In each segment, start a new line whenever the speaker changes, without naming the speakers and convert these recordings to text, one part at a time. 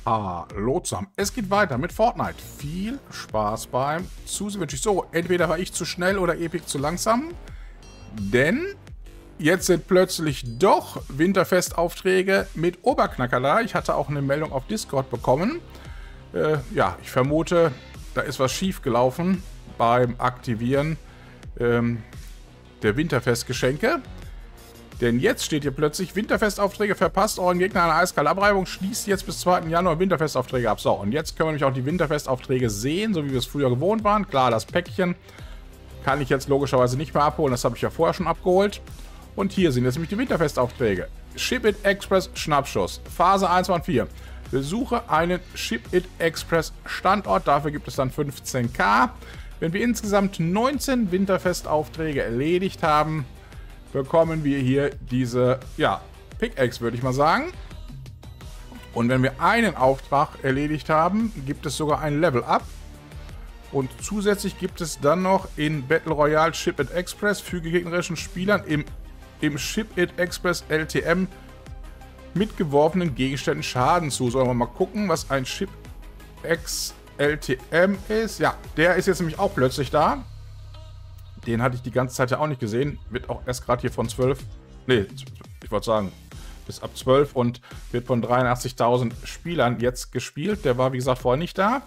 Hallo zusammen. Es geht weiter mit Fortnite. Viel Spaß beim Zusehen wünsche ich. So, entweder war ich zu schnell oder Epic zu langsam. Denn jetzt sind plötzlich doch Winterfest-Aufträge mit Oberknacker da. Ich hatte auch eine Meldung auf Discord bekommen. Ja, ich vermute, da ist was schief gelaufen beim Aktivieren der Winterfest-Geschenke. Denn jetzt steht hier plötzlich, Winterfestaufträge verpasst, euren Gegner eine eiskalte Abreibung, schließt jetzt bis 2. Januar Winterfestaufträge ab. So, und jetzt können wir nämlich auch die Winterfestaufträge sehen, so wie wir es früher gewohnt waren. Klar, das Päckchen kann ich jetzt logischerweise nicht mehr abholen, das habe ich ja vorher schon abgeholt. Und hier sind jetzt nämlich die Winterfestaufträge. Ship It Express Schnappschuss, Phase 1 von 4. Besuche einen Ship It Express Standort, dafür gibt es dann 15.000. Wenn wir insgesamt 19 Winterfestaufträge erledigt haben, bekommen wir hier diese, ja, Pickaxe, würde ich mal sagen. Und wenn wir einen Auftrag erledigt haben, gibt es sogar ein Level Up. Und zusätzlich gibt es dann noch in Battle Royale Ship It Express, füge gegnerischen Spielern im Ship It Express LTM mit geworfenen Gegenständen Schaden zu. Sollen wir mal gucken, was ein Ship X LTM ist. Ja, der ist jetzt nämlich auch plötzlich da. Den hatte ich die ganze Zeit ja auch nicht gesehen. Wird auch erst gerade hier von 12. Ne, ich wollte sagen, bis ab 12 und wird von 83.000 Spielern jetzt gespielt. Der war, wie gesagt, vorher nicht da.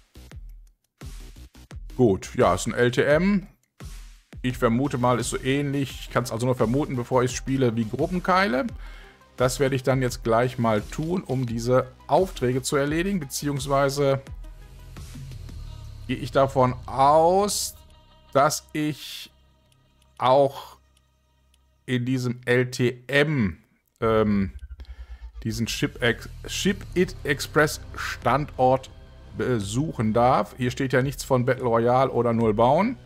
Gut, ja, ist ein LTM. Ich vermute mal, ist so ähnlich. Ich kann es also nur vermuten, bevor ich spiele, wie Gruppenkeile. Das werde ich dann jetzt gleich mal tun, um diese Aufträge zu erledigen. Beziehungsweise gehe ich davon aus, dass ich auch in diesem LTM diesen Ship It Express Standort besuchen darf. Hier steht ja nichts von Battle Royale oder Null bauen.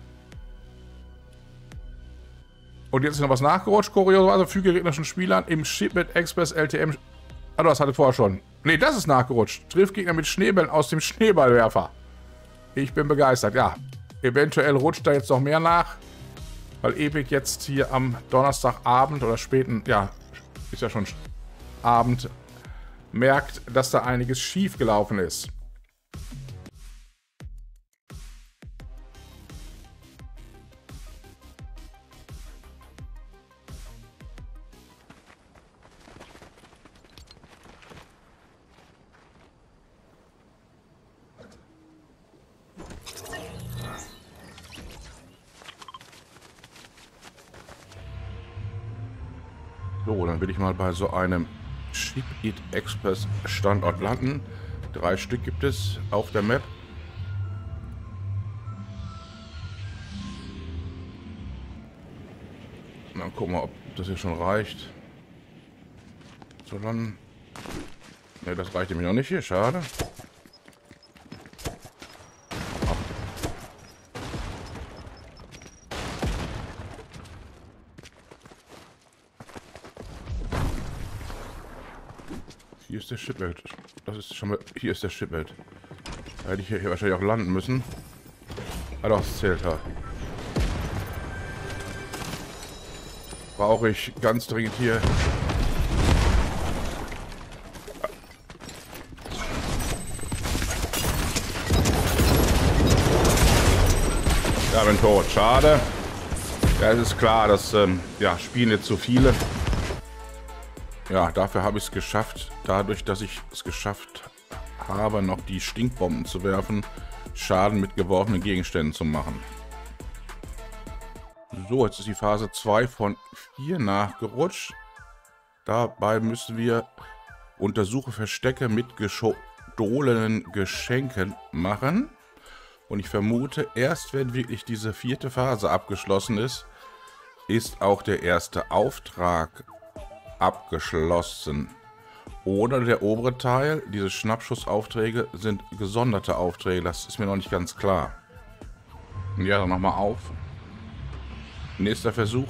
Und jetzt ist noch was nachgerutscht. Kurioserweise füge gegnerischen Spielern im Ship It Express LTM... Ah, das hatte vorher schon. Ne, das ist nachgerutscht. Trifft Gegner mit Schneebällen aus dem Schneeballwerfer. Ich bin begeistert, ja. Eventuell rutscht da jetzt noch mehr nach, weil Epic jetzt hier am Donnerstagabend oder späten, ja, ist ja schon Abend, merkt, dass da einiges schief gelaufen ist. So, dann will ich mal bei so einem Ship It Express Standort landen. 3 Stück gibt es auf der Map. Und dann gucken wir, ob das hier schon reicht. So landen. Ne, das reicht nämlich noch nicht hier, schade. Hier ist der Shipwelt. Das ist schon mal. Hier ist der Shipwelt. Da hätte ich hier wahrscheinlich auch landen müssen. Ah doch, das zählt ja. Brauche ich ganz dringend hier. Ja, bin tot. Schade. Ja, es ist klar, dass ja, spielen jetzt so viele. Ja, dafür habe ich es geschafft, dadurch, dass ich es geschafft habe, noch die Stinkbomben zu werfen, Schaden mit geworfenen Gegenständen zu machen. So, jetzt ist die Phase 2 von 4 nachgerutscht. Dabei müssen wir Untersuche Verstecke mit gestohlenen Geschenken machen. Und ich vermute, erst wenn wirklich diese 4. Phase abgeschlossen ist, ist auch der erste Auftrag abgeschlossen. Oder der obere Teil, diese Schnappschussaufträge, sind gesonderte Aufträge. Das ist mir noch nicht ganz klar. Ja, dann nochmal auf. Nächster Versuch.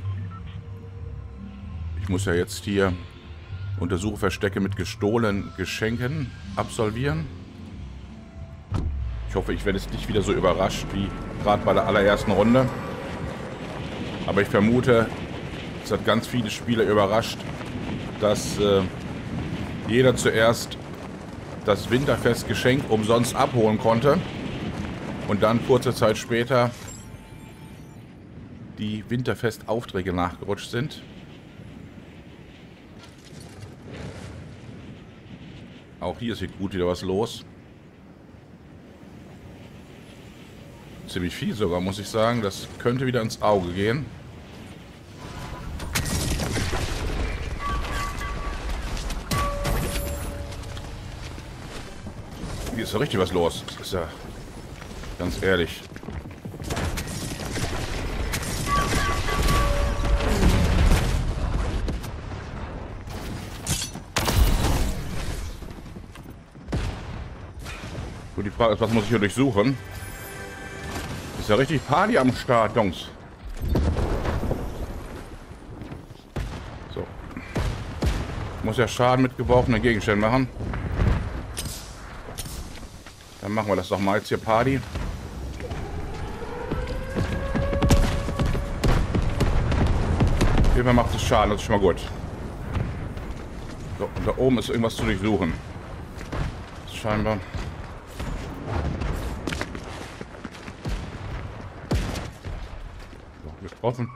Ich muss ja jetzt hier Untersuche Verstecke mit gestohlenen Geschenken absolvieren. Ich hoffe, ich werde jetzt nicht wieder so überrascht wie gerade bei der allerersten Runde. Aber ich vermute, es hat ganz viele Spieler überrascht, dass jeder zuerst das Winterfest-Geschenk umsonst abholen konnte. Und dann kurze Zeit später die Winterfest-Aufträge nachgerutscht sind. Auch hier ist hier gut wieder was los. Ziemlich viel sogar, muss ich sagen. Das könnte wieder ins Auge gehen. Hier ist ja richtig was los. Das ist ja ganz ehrlich. Gut, die Frage ist, was muss ich hier durchsuchen? Ist ja richtig Party am Start, Jungs. So. Ich muss ja Schaden mit geworfenen Gegenständen machen. Dann machen wir das doch mal jetzt hier Party. Auf jeden Fall macht es Schaden, das ist schon mal gut. So, und da oben ist irgendwas zu durchsuchen. Das ist scheinbar... So, getroffen.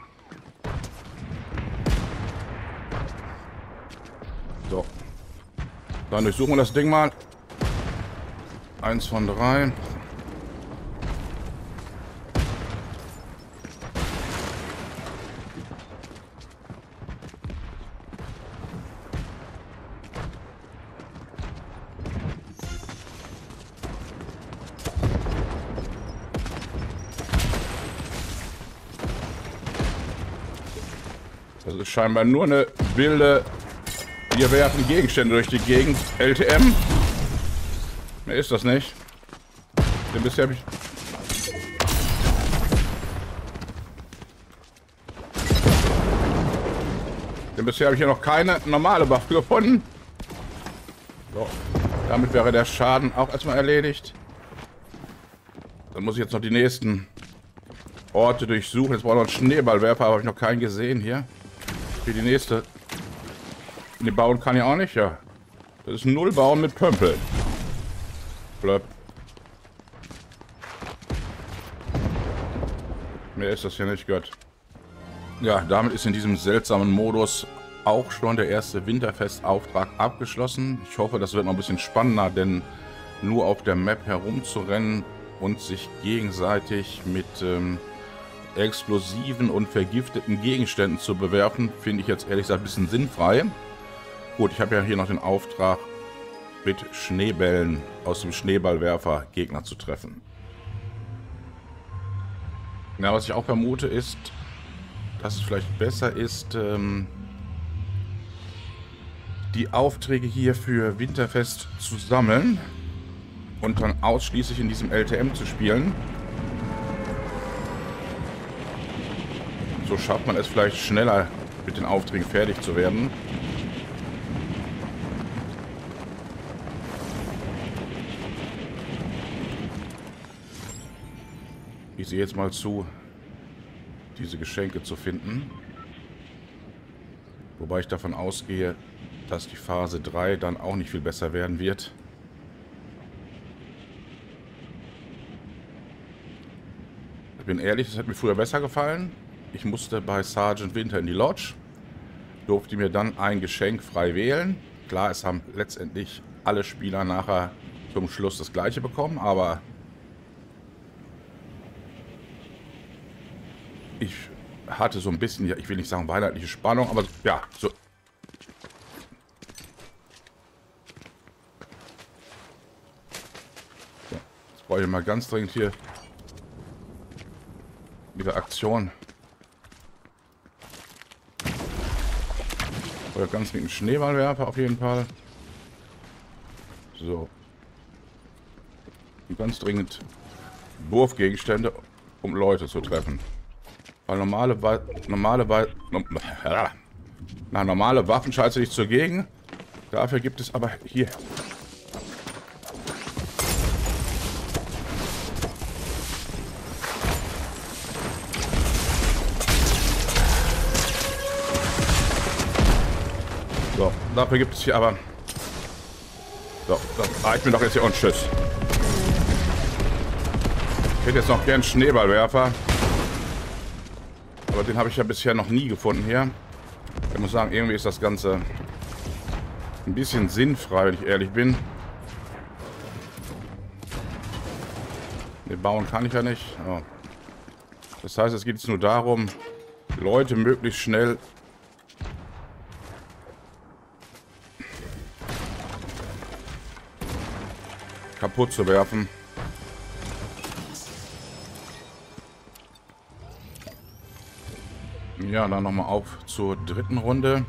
So. Dann durchsuchen wir das Ding mal. 1 von 3. Das ist scheinbar nur eine wilde... Wir werfen Gegenstände durch die Gegend. LTM. Mehr ist das nicht. Denn bisher habe ich... hier noch keine normale Waffe gefunden. So. Damit wäre der Schaden auch erstmal erledigt. Dann muss ich jetzt noch die nächsten Orte durchsuchen. Jetzt brauche ich noch einen Schneeballwerfer, aber habe ich noch keinen gesehen hier. Für die nächste. Ne, bauen kann ich auch nicht, ja. Das ist null bauen mit Pömpel. Blöpp. Mehr ist das hier nicht, Gott. Ja, damit ist in diesem seltsamen Modus auch schon der erste Winterfest-Auftrag abgeschlossen. Ich hoffe, das wird noch ein bisschen spannender, denn nur auf der Map herumzurennen und sich gegenseitig mit explosiven und vergifteten Gegenständen zu bewerfen, finde ich jetzt ehrlich gesagt ein bisschen sinnfrei. Gut, ich habe ja hier noch den Auftrag, mit Schneebällen aus dem Schneeballwerfer Gegner zu treffen. Ja, was ich auch vermute ist, dass es vielleicht besser ist, die Aufträge hier für Winterfest zu sammeln und dann ausschließlich in diesem LTM zu spielen. So schafft man es vielleicht schneller, mit den Aufträgen fertig zu werden. Ich sehe jetzt mal zu, diese Geschenke zu finden. Wobei ich davon ausgehe, dass die Phase 3 dann auch nicht viel besser werden wird. Ich bin ehrlich, das hat mir früher besser gefallen. Ich musste bei Sergeant Winter in die Lodge, durfte mir dann ein Geschenk frei wählen. Klar, es haben letztendlich alle Spieler nachher zum Schluss das gleiche bekommen, aber ich hatte so ein bisschen, ja, ich will nicht sagen weihnachtliche Spannung, aber ja, so. Jetzt brauche ich mal ganz dringend hier wieder Aktion. Oder ganz dringend Schneeballwerfer auf jeden Fall. So. Und ganz dringend Wurfgegenstände, um Leute zu treffen. Weil normale Waffen scheiße nicht zugegen. Dafür gibt es aber hier. So, dafür gibt es hier aber So, das reicht mir doch jetzt hier und tschüss. Ich hätte jetzt noch gern einen Schneeballwerfer. Aber den habe ich ja bisher noch nie gefunden hier. Ich muss sagen, irgendwie ist das Ganze ein bisschen sinnfrei, wenn ich ehrlich bin. Den bauen kann ich ja nicht. Oh. Das heißt, es geht jetzt nur darum, Leute möglichst schnell kaputt zu werfen. Ja, dann nochmal auf zur dritten Runde.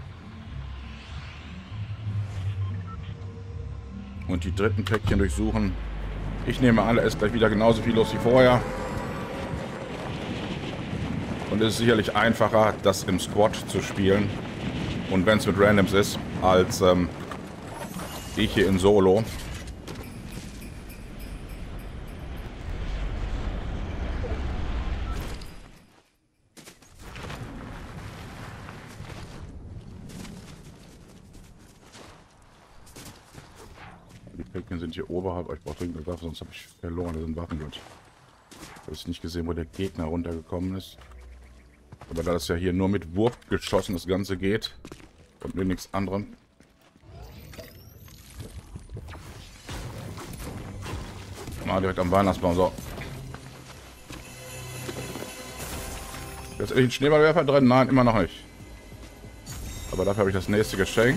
Und die dritten Päckchen durchsuchen. Ich nehme an, da ist gleich wieder genauso viel los wie vorher. Und es ist sicherlich einfacher, das im Squad zu spielen. Und wenn es mit Randoms ist, als ich hier in Solo. Die Päckchen sind hier oberhalb. Ich brauche dringend eine Waffe, sonst habe ich verloren. Das sind Waffen gut. Ich habe nicht gesehen, wo der Gegner runtergekommen ist. Aber da das ja hier nur mit Wurfgeschossen das Ganze geht und mit nichts anderem. Mal direkt am Weihnachtsbaum. So. Ist ein Schneeballwerfer drin? Nein, immer noch nicht. Aber dafür habe ich das nächste Geschenk.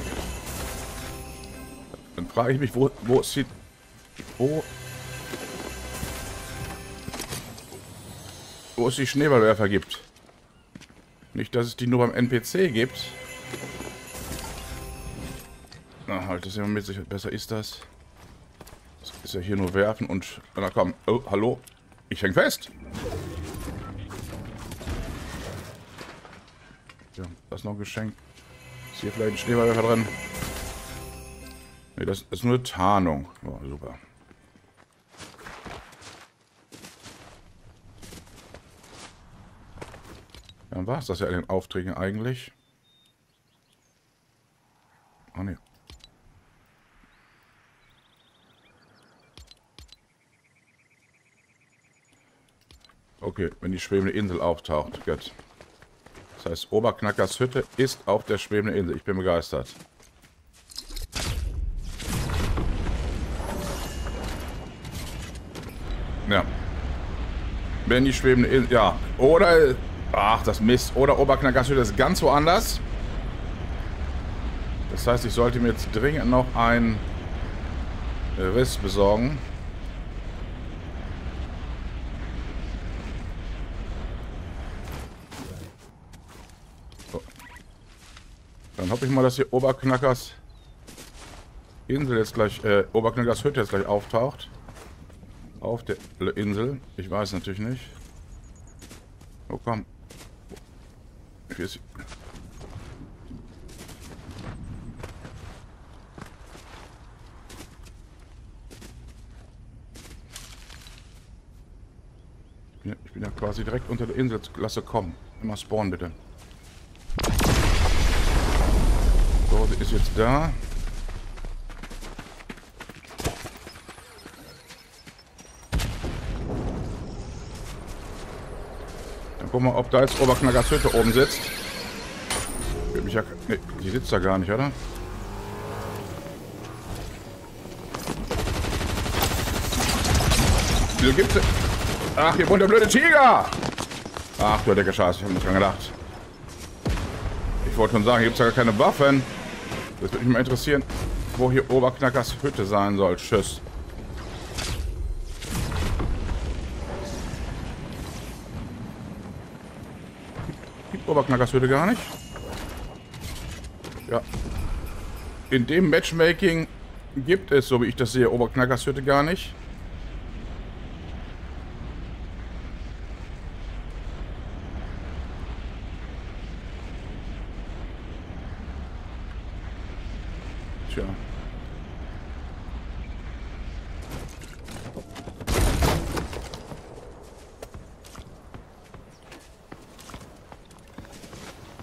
Dann frage ich mich, wo ist die... Wo es die Schneeballwerfer gibt. Nicht, dass es die nur beim NPC gibt. Na, halt, das ist ja mit Sicherheit besser ist das. Das ist ja hier nur werfen und... Na komm, oh, hallo? Ich häng fest! Ja, das ist noch ein Geschenk. Ist hier vielleicht ein Schneeballwerfer drin? Ne, das ist nur eine Tarnung. Oh, super. Dann war es das ja in den Aufträgen eigentlich. Ah, ne. Okay, wenn die schwebende Insel auftaucht. Gut. Das heißt, Oberknackers Hütte ist auf der schwebenden Insel. Ich bin begeistert. Ja. Wenn die schwebende Insel... Ja. Oder... Ach, das Mist. Oder Oberknackers Hütte ist ganz woanders. Das heißt, ich sollte mir jetzt dringend noch einen Riss besorgen. So. Dann hoffe ich mal, dass hier Oberknackers Insel jetzt gleich... Oberknackers Hütte jetzt gleich auftaucht. Auf der Insel. Ich weiß natürlich nicht. Oh, komm. Hier ist... Ich bin ja quasi direkt unter der Insel. Lasse kommen. Immer spawnen, bitte. So, sie ist jetzt da. Dann gucken wir mal, ob da jetzt Oberknackers Hütte oben sitzt. Ja, nee, die sitzt da gar nicht, oder? Wieso gibt's... Ach, hier wohnt der blöde Tiger! Ach, du dicke Scheiße, ich habe nicht dran gedacht. Ich wollte schon sagen, hier gibt es ja gar keine Waffen. Das würde mich mal interessieren, wo hier Oberknackers Hütte sein soll. Tschüss. Gibt Oberknackers Hütte gar nicht? Ja. In dem Matchmaking gibt es, so wie ich das sehe, Oberknackers Hütte gar nicht. Tja.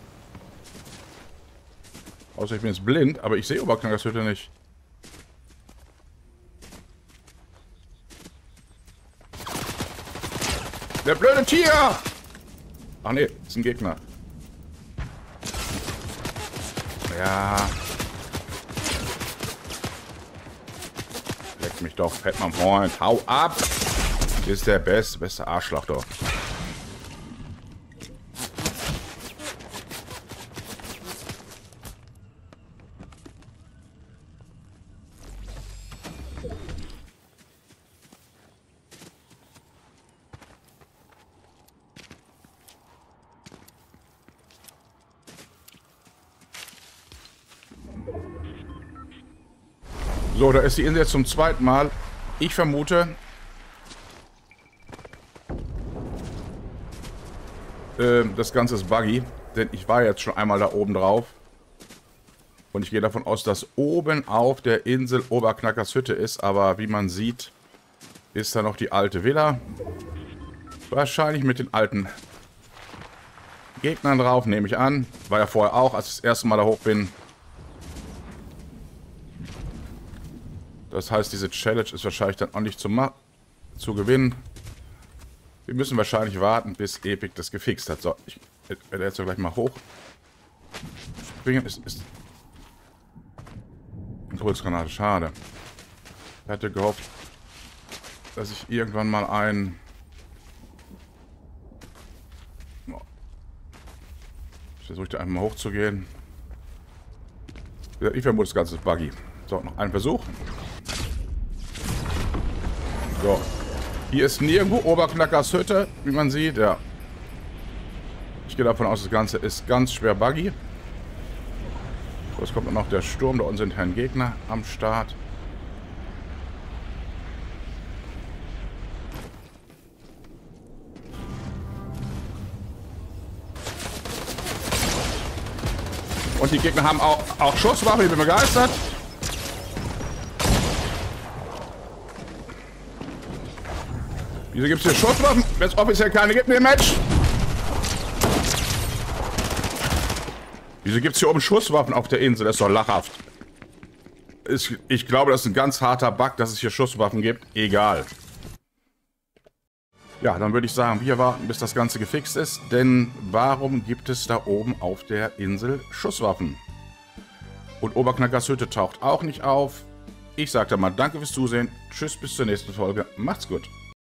Außer ich bin jetzt blind, aber ich sehe Oberknackers Hütte nicht. Der blöde Tier! Ach nee, ist ein Gegner. Ja. Leck mich doch, fett, mein Freund. Hau ab! Ist der beste Arschloch doch. So, da ist die Insel jetzt zum zweiten Mal. Ich vermute, das Ganze ist buggy, denn ich war jetzt schon einmal da oben drauf. Und ich gehe davon aus, dass oben auf der Insel Oberknackers Hütte ist. Aber wie man sieht, ist da noch die alte Villa. Wahrscheinlich mit den alten Gegnern drauf, nehme ich an. War ja vorher auch, als ich das erste Mal da hoch bin. Das heißt, diese Challenge ist wahrscheinlich dann auch nicht zu gewinnen. Wir müssen wahrscheinlich warten, bis Epic das gefixt hat. So, ich werde jetzt gleich mal hoch. Springen ist Impulsgranate, schade. Ich hatte gehofft, dass ich irgendwann mal einen... Ich versuche da einfach mal hochzugehen. Ich vermute, das Ganze ist buggy. So, noch ein Versuch. So. Hier ist nirgendwo Oberknackers Hütte, wie man sieht, ja. Ich gehe davon aus, das Ganze ist ganz schwer buggy. Jetzt kommt noch der Sturm, da unten sind ein Gegner am Start. Und die Gegner haben auch Schusswaffen, ich bin begeistert. Wieso gibt es hier Schusswaffen, wenn es offiziell keine gibt in dem Match? Wieso gibt es hier oben Schusswaffen auf der Insel? Das ist doch lachhaft. Ich glaube, das ist ein ganz harter Bug, dass es hier Schusswaffen gibt. Egal. Ja, dann würde ich sagen, wir warten, bis das Ganze gefixt ist. Denn warum gibt es da oben auf der Insel Schusswaffen? Und Oberknackers Hütte taucht auch nicht auf. Ich sage dann mal danke fürs Zusehen. Tschüss, bis zur nächsten Folge. Macht's gut.